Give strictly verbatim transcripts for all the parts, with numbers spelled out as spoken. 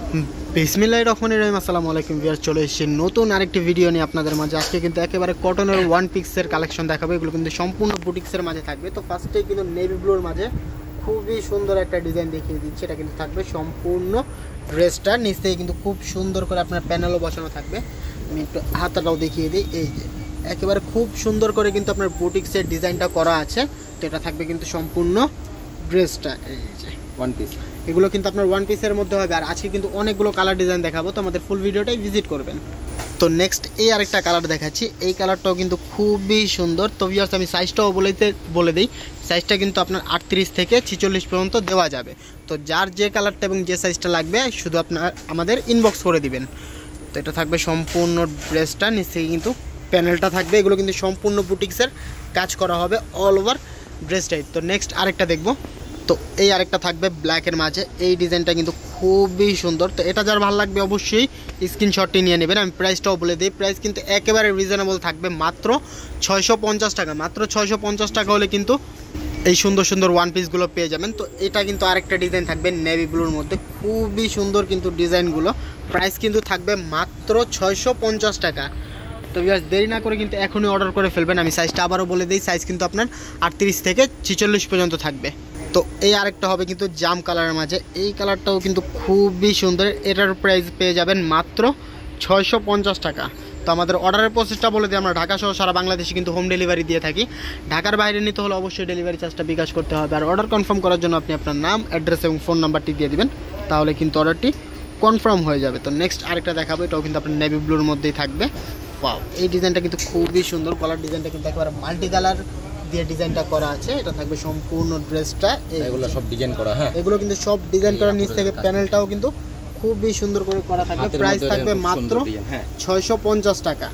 বিসমিল্লাহির রহমানির রহিম। আসসালামু আলাইকুম ভিউয়ার্স, চলে এসেছি নতুন আরেকটি ভিডিও নিয়ে আপনাদের মাঝে। আজকে কিন্তু একেবারে কটনের ওয়ান পিসের কালেকশন দেখাবো। এগুলো কিন্তু সম্পূর্ণ বুটিক্সের মাঝে থাকবে। তো ফার্স্টেই কিন্তু নেভি ব্লুর মাঝে খুবই সুন্দর একটা ডিজাইন দেখিয়ে দিচ্ছি। এটা কিন্তু থাকবে সম্পূর্ণ ড্রেসটা, নিচ থেকে কিন্তু খুব সুন্দর করে আপনার প্যানেলও বসানো থাকবে। আমি একটু হাতাটাও দেখিয়ে দিই। এই যে একেবারে খুব সুন্দর করে কিন্তু আপনার বুটিক্সের ডিজাইনটা করা আছে। তো এটা থাকবে কিন্তু সম্পূর্ণ ড্রেসটা, এই যে ওয়ান পিস। এগুলো কিন্তু আপনার ওয়ান পিসের মধ্যে হবে। আর আজকে কিন্তু অনেকগুলো কালার ডিজাইন দেখাবো, তো আমাদের ফুল ভিডিওটাই ভিজিট করবেন। তো নেক্সট এই আরেকটা কালার দেখাচ্ছি। এই কালারটাও কিন্তু খুবই সুন্দর। তো ভিউয়ার্স আমি সাইজটাও বলেতে বলে দিই, সাইজটা কিন্তু আপনার আটত্রিশ থেকে ছেচল্লিশ পর্যন্ত দেওয়া যাবে। তো যার যে কালারটা এবং যে সাইজটা লাগবে শুধু আপনার আমাদের ইনবক্স করে দিবেন। তো এটা থাকবে সম্পূর্ণ ড্রেসটা, নিচে কিন্তু প্যানেলটা থাকবে। এগুলো কিন্তু সম্পূর্ণ বুটিক্সের কাজ করা হবে অল ওভার ড্রেসটাই। তো নেক্সট আরেকটা দেখবো। তো এই আরেকটা থাকবে ব্ল্যাকের মাঝে। এই ডিজাইনটা কিন্তু খুবই সুন্দর। তো এটা যার ভালো লাগবে অবশ্যই স্ক্রিনশটটি নিয়ে নেবেন। আমি প্রাইসটাও বলে দিই, প্রাইস কিন্তু একেবারে রিজনেবল থাকবে, মাত্র ছয়শো পঞ্চাশ টাকা। মাত্র ছয়শো পঞ্চাশ টাকা হলে কিন্তু এই সুন্দর সুন্দর ওয়ান পিসগুলো পেয়ে যাবেন। তো এটা কিন্তু আরেকটা ডিজাইন থাকবে নেভি ব্লুর মধ্যে, খুবই সুন্দর কিন্তু ডিজাইনগুলো। প্রাইস কিন্তু থাকবে মাত্র ছয়শো পঞ্চাশ টাকা। তো ভিউয়ার্স দেরি না করে কিন্তু এখনই অর্ডার করে ফেলবেন। আমি সাইজটা আবারও বলে দিই, সাইজ কিন্তু আপনার আটত্রিশ থেকে ছেচল্লিশ পর্যন্ত থাকবে। তো এই আরেকটা হবে কিন্তু জাম কালারের মাঝে। এই কালারটাও কিন্তু খুবই সুন্দর। এটার প্রাইস পেয়ে যাবেন মাত্র ছয়শো পঞ্চাশ টাকা। তো আমাদের অর্ডারের প্রসেসটা বলে দিই, আমরা ঢাকা সহ সারা বাংলাদেশে কিন্তু হোম ডেলিভারি দিয়ে থাকি। ঢাকার বাইরে নিতে হলে অবশ্যই ডেলিভারি চার্জটা বিকাশ করতে হবে। আর অর্ডার কনফার্ম করার জন্য আপনি আপনার নাম, অ্যাড্রেস এবং ফোন নাম্বারটি দিয়ে দিবেন, তাহলে কিন্তু অর্ডারটি কনফার্ম হয়ে যাবে। তো নেক্সট আরেকটা দেখাবো। এটাও কিন্তু আপনার নেভি ব্লুর মধ্যেই থাকবে। ওয়াও, এই ডিজাইনটা কিন্তু খুবই সুন্দর। কালার ডিজাইনটা কিন্তু একেবারে মাল্টি কালার দিয়ে ডিজাইনটা করা আছে। এটা থাকবে সম্পূর্ণ ড্রেসটা, এগুলো সব ডিজাইন করা। হ্যাঁ, এগুলো কিন্তু সব ডিজাইন করা। নিচ থেকে প্যানেলটাও কিন্তু খুবই সুন্দর করে করা থাকবে। প্রাইস থাকবে মাত্র ছয়শো পঞ্চাশ টাকা।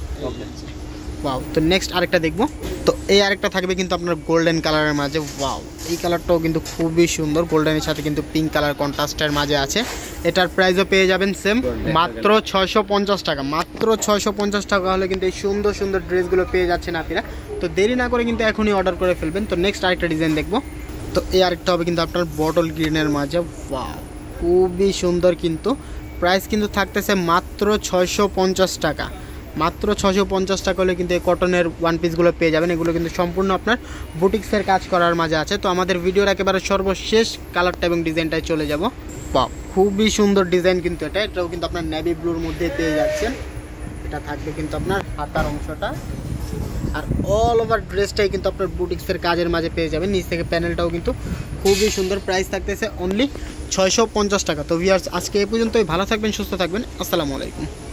ওয়াও, তো নেক্সট আরেকটা দেখবো। তো এই আরেকটা থাকবে কিন্তু আপনার গোল্ডেন কালারের মাঝে। ওয়াও, এই কালারটাও কিন্তু খুবই সুন্দর। গোল্ডেনের সাথে কিন্তু পিঙ্ক কালার কন্ট্রাস্টের মাঝে আছে। এটার প্রাইসও পেয়ে যাবেন সেম, মাত্র ছয়শো পঞ্চাশ টাকা। মাত্র ছয়শো পঞ্চাশ টাকা হলে কিন্তু এই সুন্দর সুন্দর ড্রেসগুলো পেয়ে যাচ্ছেন আপনারা। তো দেরি না করে কিন্তু এখনই অর্ডার করে ফেলবেন। তো নেক্সট আরেকটা ডিজাইন দেখবো। তো এই আরেকটা হবে কিন্তু আপনার বটল গ্রিনের মাঝে। ওয়াও, খুবই সুন্দর কিন্তু। প্রাইস কিন্তু থাকতেছে মাত্র ছয়শো পঞ্চাশ টাকা। মাত্র ছশো পঞ্চাশ টাকা হলে কিন্তু এই কটনের ওয়ান পিসগুলো পেয়ে যাবেন। এগুলো কিন্তু সম্পূর্ণ আপনার বুটিক্সের কাজ করার মাঝে আছে। তো আমাদের ভিডিওর একেবারে সর্বশেষ কালারটা এবং ডিজাইনটায় চলে যাব। বাহ, খুবই সুন্দর ডিজাইন কিন্তু এটা। এটাও কিন্তু আপনার নেভি ব্লুর মধ্যে পেয়ে যাচ্ছেন। এটা থাকবে কিন্তু আপনার হাতার অংশটা, আর অল ওভার ড্রেসটাই কিন্তু আপনার বুটিক্সের কাজের মাঝে পেয়ে যাবেন। নিচ থেকে প্যানেলটাও কিন্তু খুবই সুন্দর। প্রাইস থাকতেছে অনলি ছয়শো পঞ্চাশ টাকা। তো ভিউয়ার্স আজকে এই পর্যন্তই। ভালো থাকবেন, সুস্থ থাকবেন। আসসালামু আলাইকুম।